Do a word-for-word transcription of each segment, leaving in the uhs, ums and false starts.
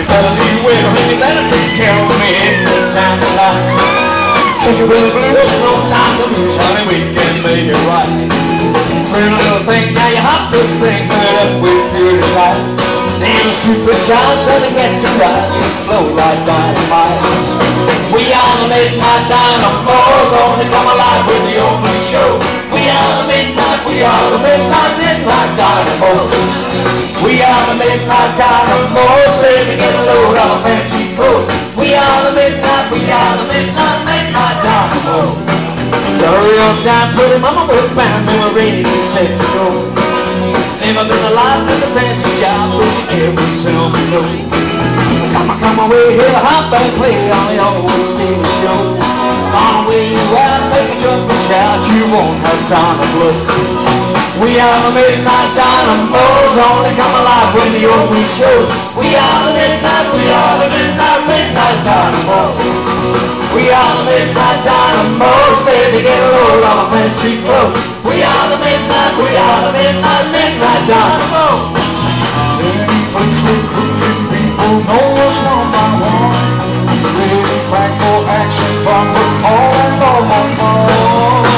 better be with me, you better take care of me in the time of life. Think you really blues, no time to lose, honey, we can make it right. Pretty little thing, now you have to sing, turn it up with beauty lights. Damn super child, gonna get to ride, explode like dynamite. We are the midnight dynamos, only come alive with the open show. We are the midnight, we are the midnight, midnight dynamos. We are the midnight dynamos, ready to get a load of a fancy coat. We are the midnight, we are the midnight, midnight dynamos. Hurry up down, put him on my work band, and we're ready to set to go. Never been alive with a fancy job, but you never tell me no. Come on, come away here, hop and play on the old stage show. On the way you ride, make a jump and shout, you won't have time to look. We are the midnight dynamos, only come alive when the open shows. We are the midnight, we are the midnight, midnight dynamos. We are the midnight dynamos, baby, get a load of a fancy clothes. We are the midnight, we are the midnight, midnight dynamos. Any place with cruising people know us one by one. Ready back for action from the all and all my fun.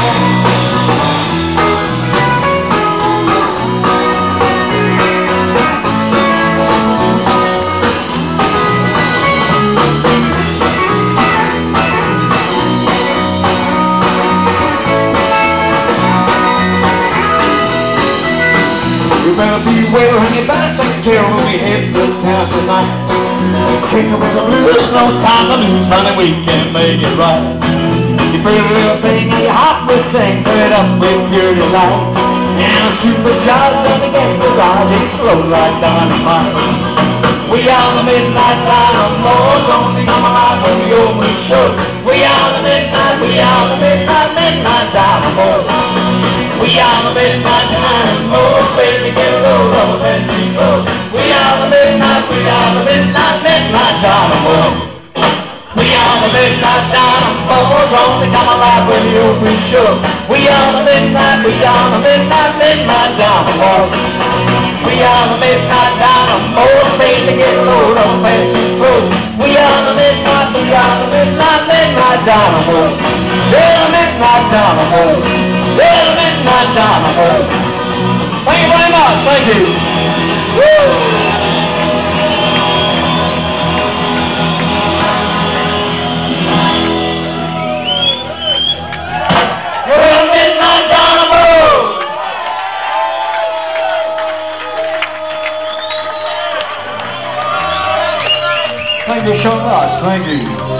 You better beware and you better take care when we hit the town tonight. King of the blues, no time to lose, honey, we can make it right. You pretty little thing, now your heart will sing, turn it up with beauty lights. And a supercharged on the gas garage, explode like dynamite. We are the midnight dynamos, only come alive when we open the show. We are the midnight, we are the midnight, midnight dynamos. We are the midnight dynamos, ready to get a load of a fancy clothes. We are the midnight, we are the midnight, midnight dynamos. We are the midnight dynamos, only come alive when the open show. We are the midnight, we are the midnight, midnight dynamos. We are the midnight dynamos, ready to get a load of a fancy clothes. We are the midnight, we are the midnight, midnight dynamos. They're the midnight dynamos. They're the midnight dynamos. Thank you very much. Thank you. Woo! You're the midnight dynamos. Thank you so much. Thank you.